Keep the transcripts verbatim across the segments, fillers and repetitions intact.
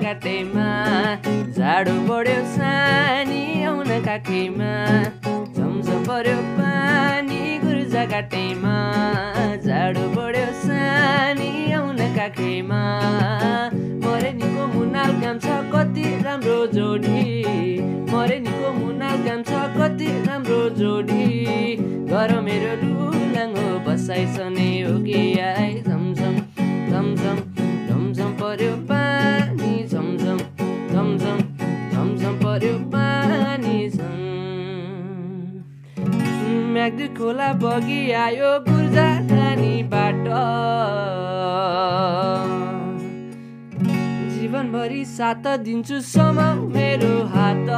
काटेमा जाडो बढ्यो सानी आउन काखैमा झमझम पर्यो पानी गुर्जा काटेमा जाडो बढ्यो सानी आउन काखैमा मरेनीको मुनाल काम छ कति राम्रो जोडी मरेनीको मुनाल काम छ कति राम्रो जोडी गर मेरो लुलाङ्गो बसाइ सने हो कि आइ झमझम झमझम झमझम पर्यो पानी झमझम झमझम झमझम पर्यो पानी झम म्याग्दी खोला बगी आयो गुर्जा खानीबाट जीवनभरि साथ दिन्छु समाउ मेरो हात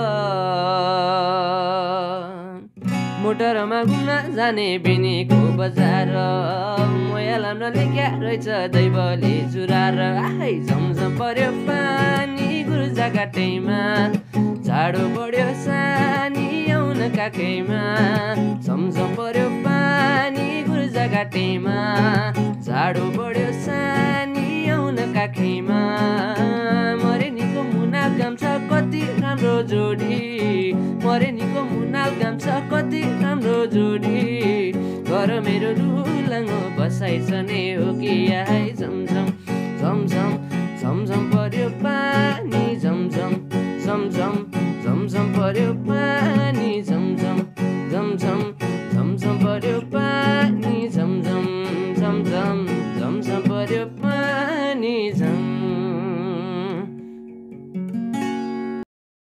मोटरमा घुम्न जाने बेनीको बजार मोयालाम नलेख्या रहेछ दैवले चुरार आइ झमझम पर्यो पानी गुर्जा काटेमा जाडो बढ्यो सानी आउन काखैमा झमझम पर्यो पानी गुर्जा काटेमा जाडो बढ्यो सानी आउन काखैमा मरेनीको मुनाल काम छ कति राम्रो जोडी मरेनीको मुनाल काम छ कति राम्रो जोडी गर मेरो लुलाङ्गो बसाइ सने हो कि आइ झमझम झमझम झमझम पर्यो पानी झमझम झमझम झमझम पर्यो पानी झमझम झमझम झमझम पर्यो पानी